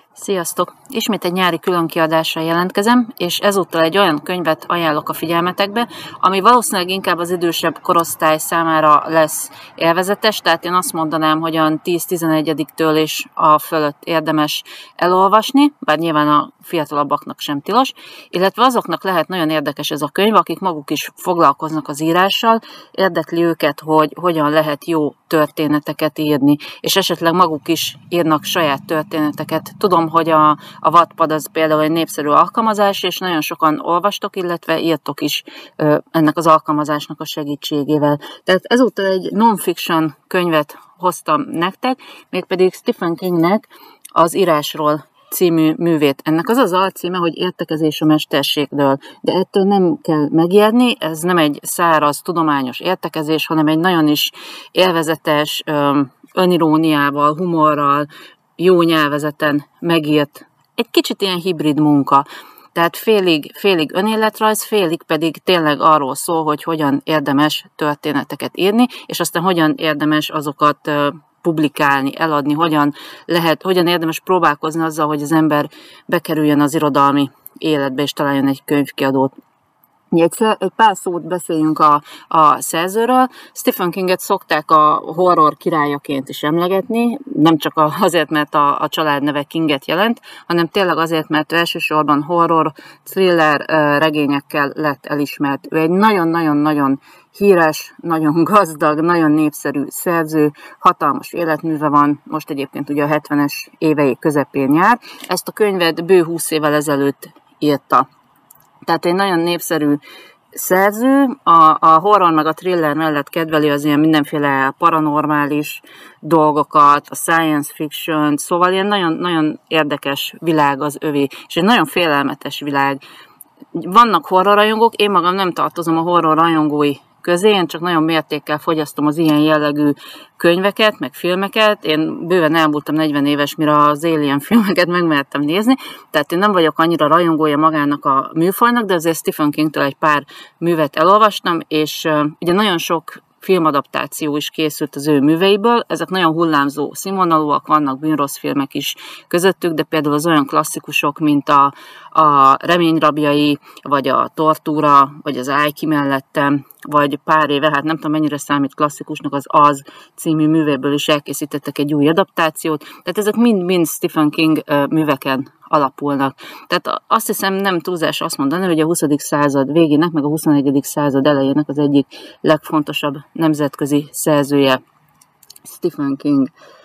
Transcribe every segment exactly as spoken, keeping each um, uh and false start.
Sziasztok! Ismét egy nyári különkiadással jelentkezem, és ezúttal egy olyan könyvet ajánlok a figyelmetekbe, ami valószínűleg inkább az idősebb korosztály számára lesz élvezetes, tehát én azt mondanám, hogy a tíz-tizenegyediktől és a fölött érdemes elolvasni, bár nyilván a fiatalabbaknak sem tilos, illetve azoknak lehet nagyon érdekes ez a könyv, akik maguk is foglalkoznak az írással, érdekli őket, hogy hogyan lehet jó történeteket írni, és esetleg maguk is írnak saját történeteket. Tudom, hogy a, a Wattpad az például egy népszerű alkalmazás, és nagyon sokan olvastok, illetve írtok is ö, ennek az alkalmazásnak a segítségével. Tehát ezúttal egy non-fiction könyvet hoztam nektek, mégpedig Stephen Kingnek az Írásról című művét. Ennek az az alcíme, hogy Értekezés a mesterségről, de ettől nem kell megijedni, ez nem egy száraz, tudományos értekezés, hanem egy nagyon is élvezetes, öniróniával, humorral, jó nyelvezeten megírt, egy kicsit ilyen hibrid munka. Tehát félig, félig önéletrajz, félig pedig tényleg arról szól, hogy hogyan érdemes történeteket írni, és aztán hogyan érdemes azokat publikálni, eladni, hogyan lehet, hogyan érdemes próbálkozni azzal, hogy az ember bekerüljön az irodalmi életbe, és találjon egy könyvkiadót. Egy, egy pár szót beszéljünk a, a szerzőről. Stephen Kinget szokták a horror királyaként is emlegetni, nem csak azért, mert a, a családneve Kinget jelent, hanem tényleg azért, mert elsősorban horror, thriller regényekkel lett elismert. Ő egy nagyon-nagyon-nagyon híres, nagyon gazdag, nagyon népszerű szerző, hatalmas életműve van, most egyébként ugye a hetvenes évei közepén jár. Ezt a könyvet bő húsz évvel ezelőtt írta. Tehát egy nagyon népszerű szerző, a, a horror meg a thriller mellett kedveli az ilyen mindenféle paranormális dolgokat, a science fiction, szóval ilyen nagyon, nagyon érdekes világ az övé, és egy nagyon félelmetes világ. Vannak horror rajongók, én magam nem tartozom a horror rajongói közé, én csak nagyon mértékkel fogyasztom az ilyen jellegű könyveket, meg filmeket. Én bőven elmúltam negyven éves, mire az Alien filmeket megmertem nézni, tehát én nem vagyok annyira rajongója magának a műfajnak, de azért Stephen Kingtől egy pár művet elolvastam, és uh, ugye nagyon sok filmadaptáció is készült az ő műveiből, ezek nagyon hullámzó színvonalúak, vannak bűnrossz filmek is közöttük, de például az olyan klasszikusok, mint a, a Reményrabjai, vagy a Tortúra, vagy az Állj ki mellettem, vagy pár éve, hát nem tudom mennyire számít klasszikusnak, az Az című művéből is elkészítettek egy új adaptációt, tehát ezek mind-mind Stephen King műveken alapulnak. Tehát azt hiszem nem túlzás azt mondani, hogy a huszadik század végének, meg a huszonegyedik század elejének az egyik legfontosabb nemzetközi szerzője Stephen King.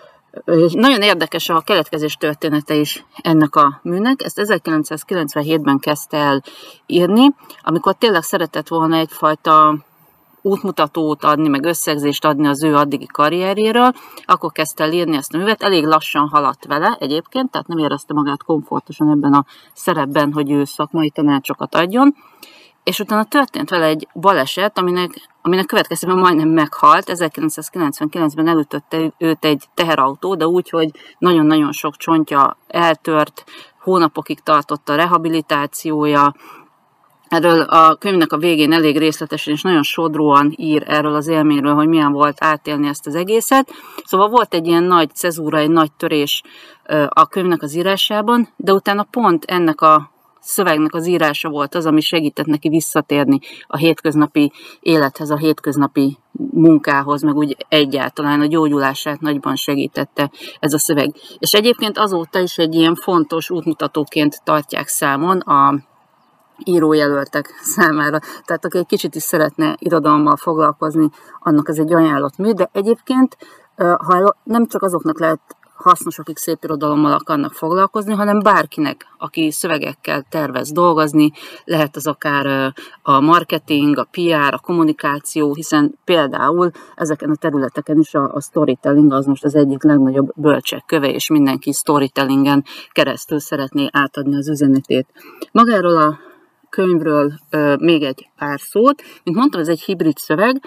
Nagyon érdekes a keletkezés története is ennek a műnek. Ezt ezerkilencszázkilencvenhétben kezdte el írni, amikor tényleg szeretett volna egyfajta útmutatót adni, meg összegzést adni az ő addigi karrierjéről, akkor kezdte el írni ezt a művet, elég lassan haladt vele egyébként, tehát nem érezte magát komfortosan ebben a szerepben, hogy ő szakmai tanácsokat adjon, és utána történt vele egy baleset, aminek, aminek következtében majdnem meghalt. ezerkilencszázkilencvenkilencben elütötte őt egy teherautó, de úgy, hogy nagyon-nagyon sok csontja eltört, hónapokig tartott a rehabilitációja. Erről a könyvnek a végén elég részletesen és nagyon sodróan ír erről az élményről, hogy milyen volt átélni ezt az egészet. Szóval volt egy ilyen nagy cezúra, egy nagy törés a könyvnek az írásában, de utána pont ennek a szövegnek az írása volt az, ami segített neki visszatérni a hétköznapi élethez, a hétköznapi munkához, meg úgy egyáltalán a gyógyulását nagyban segítette ez a szöveg. És egyébként azóta is egy ilyen fontos útmutatóként tartják számon a írójelöltek számára. Tehát aki egy kicsit is szeretne irodalommal foglalkozni, annak ez egy ajánlott mű, de egyébként ha nem csak azoknak lehet hasznos, akik szép irodalommal akarnak foglalkozni, hanem bárkinek, aki szövegekkel tervez dolgozni, lehet az akár a marketing, a pé er, a kommunikáció, hiszen például ezeken a területeken is a, a storytelling az most az egyik legnagyobb bölcsekköve, és mindenki storytellingen keresztül szeretné átadni az üzenetét. Magáról a könyvről ö, még egy pár szót. Mint mondtam, ez egy hibrid szöveg.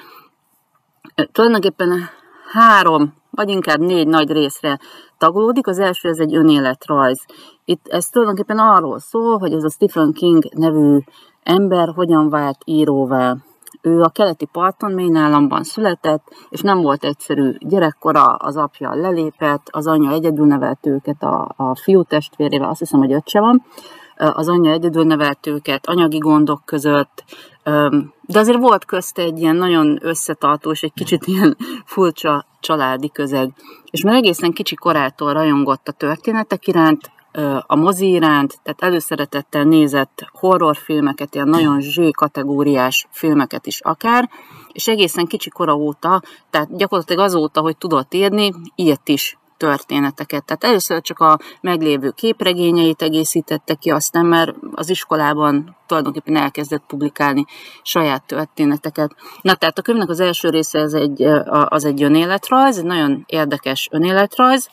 Tulajdonképpen három, vagy inkább négy nagy részre tagolódik. Az első, ez egy önéletrajz. Itt ez tulajdonképpen arról szól, hogy ez a Stephen King nevű ember hogyan vált íróvá. Ő a keleti parton, Maine államban született, és nem volt egyszerű gyerekkora, az apja lelépett, az anyja egyedül nevelt őket a, a fiú testvérével, azt hiszem, hogy öccse van, az anyja egyedül nevelt őket anyagi gondok között, de azért volt közte egy ilyen nagyon összetartó és egy kicsit ilyen furcsa családi közeg. És már egészen kicsi korától rajongott a történetek iránt, a mozi iránt, tehát előszeretettel nézett horrorfilmeket, ilyen nagyon zsé kategóriás filmeket is akár, és egészen kicsi kora óta, tehát gyakorlatilag azóta, hogy tudott írni, írt is történeteket. Tehát először csak a meglévő képregényeit egészítette ki, aztán már az iskolában tulajdonképpen elkezdett publikálni saját történeteket. Na, tehát a könyvnek az első része ez egy, az egy önéletrajz, egy nagyon érdekes önéletrajz.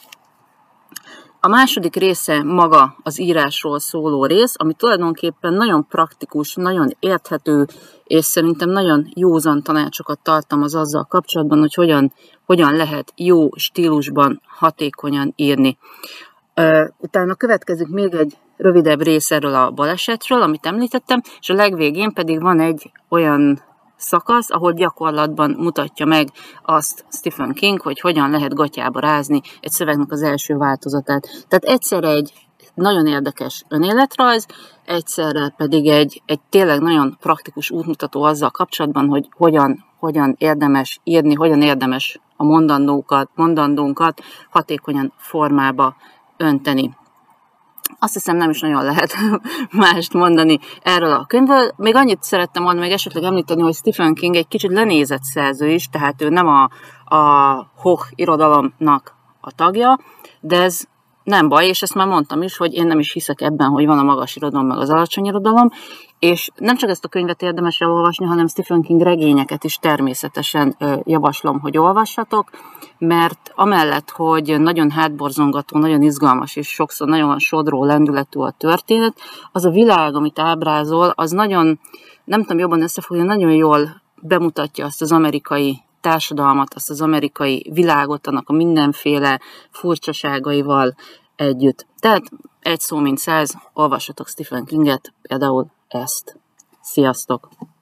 A második része maga az írásról szóló rész, ami tulajdonképpen nagyon praktikus, nagyon érthető, és szerintem nagyon józan tanácsokat tartalmaz azzal kapcsolatban, hogy hogyan, hogyan lehet jó stílusban hatékonyan írni. Utána következik még egy rövidebb rész erről a balesetről, amit említettem, és a legvégén pedig van egy olyan szakasz, ahol gyakorlatban mutatja meg azt Stephen King, hogy hogyan lehet gatyába rázni egy szövegnek az első változatát. Tehát egyszerre egy nagyon érdekes önéletrajz, egyszerre pedig egy, egy tényleg nagyon praktikus útmutató azzal kapcsolatban, hogy hogyan, hogyan érdemes írni, hogyan érdemes a mondandókat, mondandónkat hatékonyan formába önteni. Azt hiszem, nem is nagyon lehet mást mondani erről a könyvről. Még annyit szerettem volna még esetleg említeni, hogy Stephen King egy kicsit lenézett szerző is, tehát ő nem a, a Hoch irodalomnak a tagja, de ez nem baj, és ezt már mondtam is, hogy én nem is hiszek ebben, hogy van a magas irodalom, meg az alacsony irodalom, és nem csak ezt a könyvet érdemes elolvasni, hanem Stephen King regényeket is természetesen javaslom, hogy olvassatok, mert amellett, hogy nagyon hátborzongató, nagyon izgalmas, és sokszor nagyon sodró lendületű a történet, az a világ, amit ábrázol, az nagyon, nem tudom jobban összefogni, nagyon jól bemutatja azt az amerikai társadalmat, azt az amerikai világot, annak a mindenféle furcsaságaival együtt. Tehát egy szó mint száz, olvassatok Stephen Kinget, például ezt. Sziasztok!